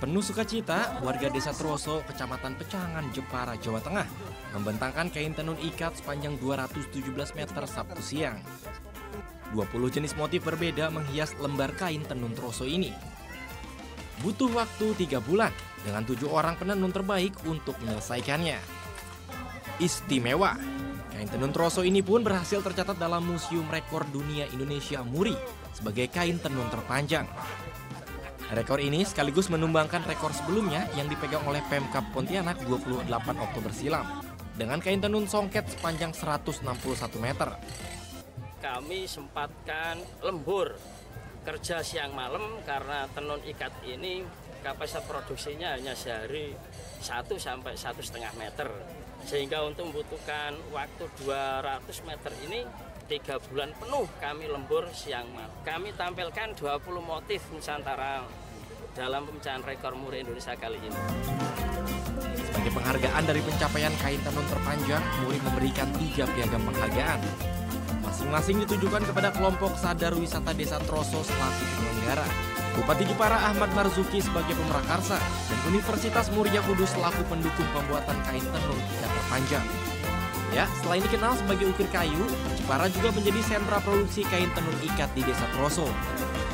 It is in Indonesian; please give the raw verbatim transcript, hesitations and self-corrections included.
Penuh sukacita, warga Desa Troso, Kecamatan Pecangan, Jepara, Jawa Tengah, membentangkan kain tenun ikat sepanjang dua ratus tujuh belas meter Sabtu siang. dua puluh jenis motif berbeda menghias lembar kain tenun Troso ini. Butuh waktu tiga bulan dengan tujuh orang penenun terbaik untuk menyelesaikannya. Istimewa, kain tenun Troso ini pun berhasil tercatat dalam Museum Rekor Dunia Indonesia Muri sebagai kain tenun terpanjang. Rekor ini sekaligus menumbangkan rekor sebelumnya yang dipegang oleh Pemkab Pontianak dua puluh delapan Oktober silam dengan kain tenun songket sepanjang seratus enam puluh satu meter. Kami sempatkan lembur kerja siang malam karena tenun ikat ini kapasitas produksinya hanya sehari satu sampai satu setengah meter, sehingga untuk membutuhkan waktu dua ratus meter ini tiga bulan penuh kami lembur siang malam. Kami tampilkan dua puluh motif Nusantara dalam pemecahan rekor muri Indonesia kali ini. Sebagai penghargaan dari pencapaian kain tenun terpanjang, Muri memberikan tiga piagam penghargaan. Masing-masing ditujukan kepada kelompok Sadar Wisata Desa Troso selaku penyelenggara, Bupati Jepara Ahmad Marzuki sebagai pemrakarsa, dan Universitas Muria Kudus selaku pendukung pembuatan kain tenun ikat terpanjang. Ya, selain dikenal sebagai ukir kayu, Jepara juga menjadi sentra produksi kain tenun ikat di Desa Troso.